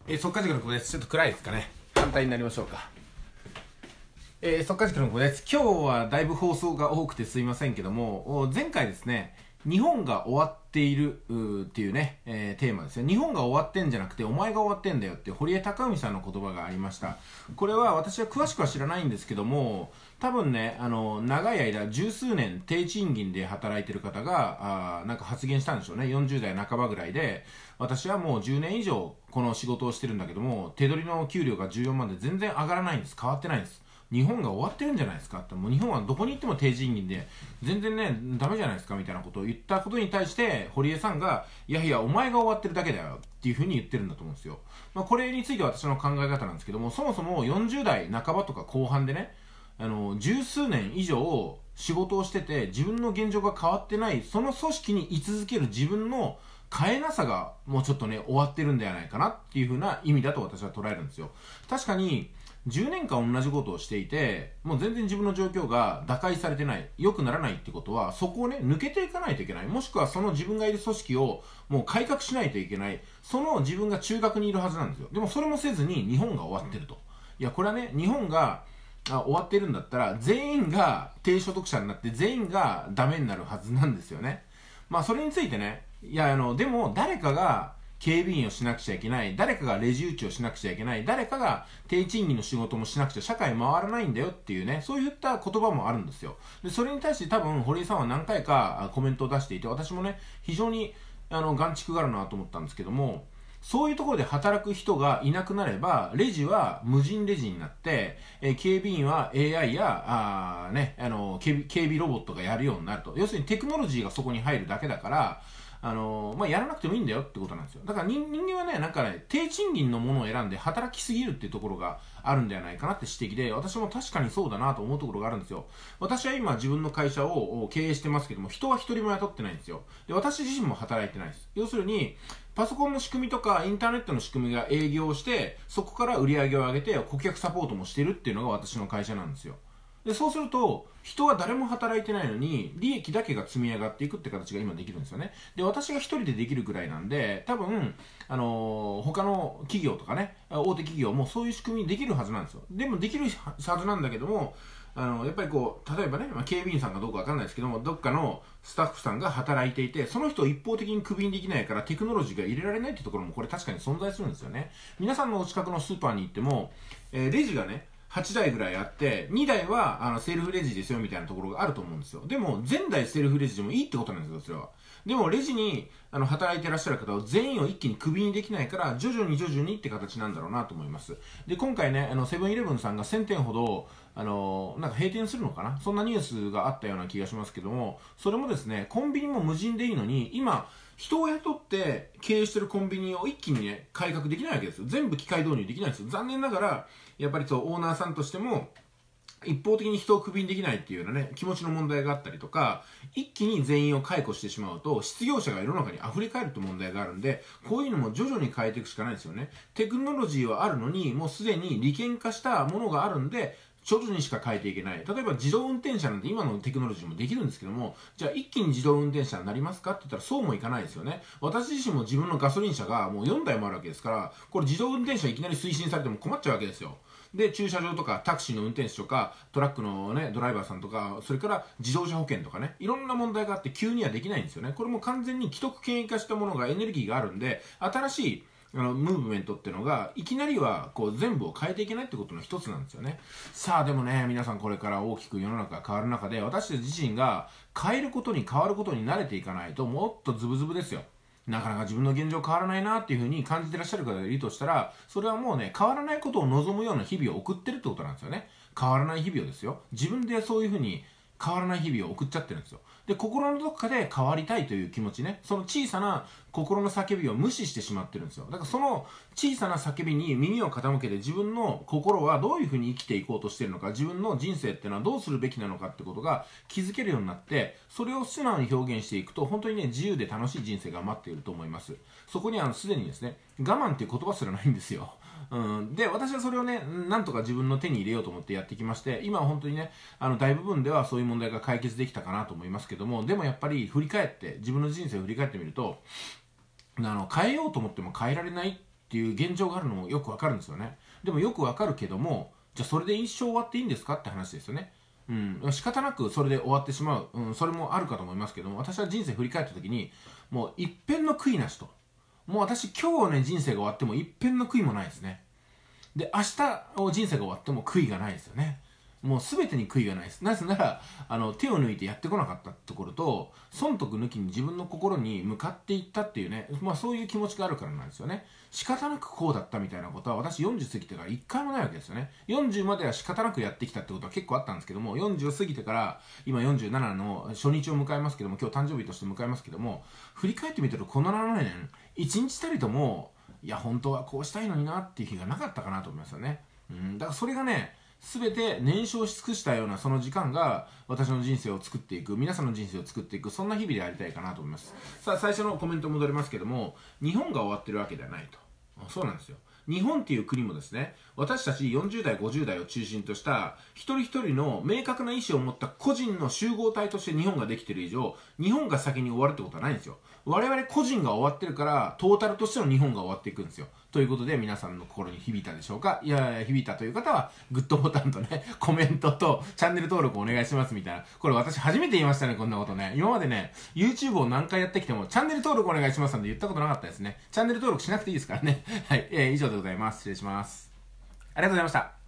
速稼塾の久保です。ちょっと暗いですかね。反対になりましょうか。速稼塾の久保です。今日はだいぶ放送が多くてすいませんけども、前回ですね、日本が終わっているっていうね、テーマですよ。日本が終わってんじゃなくてお前が終わってんだよって堀江貴文さんの言葉がありました。これは私は詳しくは知らないんですけども、多分ね、長い間十数年低賃金で働いてる方がなんか発言したんでしょうね。40代半ばぐらいで、私はもう10年以上この仕事をしてるんだけども、手取りの給料が14万で全然上がらないんです。変わってないんです。日本が終わってるんじゃないですかって、もう日本はどこに行っても低賃金で全然ねダメじゃないですかみたいなことを言ったことに対して堀江さんがいやいやお前が終わってるだけだよっていうふうに言ってるんだと思うんですよ。これについては私の考え方なんですけども、そもそも40代半ばとか後半でね十数年以上仕事をしてて自分の現状が変わってないその組織に居続ける自分の変えなさがもうちょっとね終わってるんではないかなっていう風な意味だと私は捉えるんですよ。確かに10年間同じことをしていてもう全然自分の状況が打開されてない良くならないってことはそこをね抜けていかないといけない、もしくはその自分がいる組織をもう改革しないといけない、その自分が中核にいるはずなんですよ。でもそれもせずに日本が終わってると。いやこれはね日本が終わってるんだったら全員が低所得者になって全員がダメになるはずなんですよね。それについてね、いやでも誰かが警備員をしなくちゃいけない、誰かがレジ打ちをしなくちゃいけない、誰かが低賃金の仕事もしなくちゃ社会回らないんだよっていうね、そういった言葉もあるんですよ。でそれに対して多分堀井さんは何回かコメントを出していて、私もね非常に眼蓄があるなと思ったんですけども、そういうところで働く人がいなくなればレジは無人レジになって、警備員は AI や警備ロボットがやるようになると。要するにテクノロジーがそこに入るだけだからやらなくてもいいんだよってことなんですよ。だから人間はね、低賃金のものを選んで働きすぎるっていうところがあるんではないかなって指摘で、私も確かにそうだなと思うところがあるんですよ。私は今自分の会社を経営してますけども、人は一人も雇ってないんですよ。で、私自身も働いてないです。要するに、パソコンの仕組みとかインターネットの仕組みが営業して、そこから売り上げを上げて顧客サポートもしてるっていうのが私の会社なんですよ。でそうすると人は誰も働いてないのに利益だけが積み上がっていくって形が今できるんですよね。で私が一人でできるぐらいなんで多分他の企業とかね大手企業もそういう仕組みできるはずなんですよ。でもできるはずなんだけどもやっぱり例えばね、警備員さんかどうかわかんないですけどもどっかのスタッフさんが働いていてその人を一方的にクビにできないからテクノロジーが入れられないってところもこれ確かに存在するんですよね。皆さんのお近くのスーパーに行っても、レジがね8台ぐらいあって2台はセルフレジですよみたいなところがあると思うんですよ。でも全台セルフレジでもいいってことなんですよそれは。でもレジに働いてらっしゃる方を全員を一気にクビにできないから徐々にって形なんだろうなと思います。で今回ねセブンイレブンさんが1000店ほどなんか閉店するのかな、そんなニュースがあったような気がしますけども、それもですねコンビニも無人でいいのに今人を雇って経営してるコンビニを一気にね改革できないわけですよ。全部機械導入できないんですよ。残念ながらやっぱりオーナーさんとしても一方的に人をクビにできないっていうようなね気持ちの問題があったりとか、一気に全員を解雇してしまうと失業者が世の中に溢れ返ると問題があるんで、こういうのも徐々に変えていくしかないですよね。テクノロジーはあるのにもうすでに利権化したものがあるんで徐々にしか変えていけない。例えば自動運転車なんて今のテクノロジーもできるんですけども、じゃあ一気に自動運転車になりますかって言ったらそうもいかないですよね。私自身も自分のガソリン車がもう4台もあるわけですから、これ自動運転車いきなり推進されても困っちゃうわけですよ。で駐車場とかタクシーの運転手とかトラックのねドライバーさんとか、それから自動車保険とかね、いろんな問題があって急にはできないんですよね。これも完全に既得権益化したものがエネルギーがあるんで、新しいムーブメントっていうのがいきなりは全部を変えていけないってことの一つなんですよね。さあでもね皆さんこれから大きく世の中が変わる中で私たち自身が変えることに変わることに慣れていかないともっとズブズブですよ。なかなか自分の現状変わらないなっていう風に感じてらっしゃる方がいるとしたら、それはもうね変わらないことを望むような日々を送ってるってことなんですよね。変わらない日々をですよ。自分でそういう風に変わらない日々を送っちゃってるんですよ。で心のどこかで変わりたいという気持ちね、その小さな心の叫びを無視してしまってるんですよ。だからその小さな叫びに耳を傾けて自分の心はどういうふうに生きていこうとしているのか、自分の人生っていうのはどうするべきなのかってことが気づけるようになって、それを素直に表現していくと本当にね自由で楽しい人生が待っていると思います。そこにはすでにですね我慢っていう言葉すらないんですよ。で私はそれをねなんとか自分の手に入れようと思ってやってきまして、今は本当にね大部分ではそういう問題が解決できたかなと思いますけども、でもやっぱり振り返って自分の人生を振り返ってみると変えようと思っても変えられないっていう現状があるのもよくわかるんですよね。でもよくわかるけども、じゃあそれで一生終わっていいんですかって話ですよね。仕方なくそれで終わってしまう、それもあるかと思いますけども、私は人生振り返った時に、もう一片の悔いなしと。もう私今日ね、人生が終わっても一片の悔いもないですね。で、明日人生が終わっても悔いがないですよね。もう全てに悔いがないです。なぜなら、手を抜いてやってこなかったところと、損得抜きに自分の心に向かっていったっていうね、そういう気持ちがあるからなんですよね。仕方なくこうだったみたいなことは、私40過ぎてから一回もないわけですよね。40までは仕方なくやってきたってことは結構あったんですけども、40過ぎてから、今47の初日を迎えますけども、今日誕生日として迎えますけども、振り返ってみてるとこの7年、1日たりとも、いや、本当はこうしたいのになっていう日がなかったかなと思いますよね。だからそれがね、全て燃焼し尽くしたようなその時間が私の人生を作っていく、皆さんの人生を作っていく、そんな日々でありたいかなと思います。さあ、最初のコメント戻りますけども、日本が終わってるわけではないと。そうなんですよ。日本っていう国もですね、私たち40代、50代を中心とした一人一人の明確な意思を持った個人の集合体として日本ができている以上、日本が先に終わるってことはないんですよ。我々個人が終わってるから、トータルとしての日本が終わっていくんですよ。ということで、皆さんの心に響いたでしょうか？いや、響いたという方は、グッドボタンとね、コメントとチャンネル登録お願いしますみたいな。これ私初めて言いましたね、こんなことね。今までね、YouTube を何回やってきても、チャンネル登録お願いしますなんて言ったことなかったですね。チャンネル登録しなくていいですからね。はい、以上でございます。失礼します。ありがとうございました。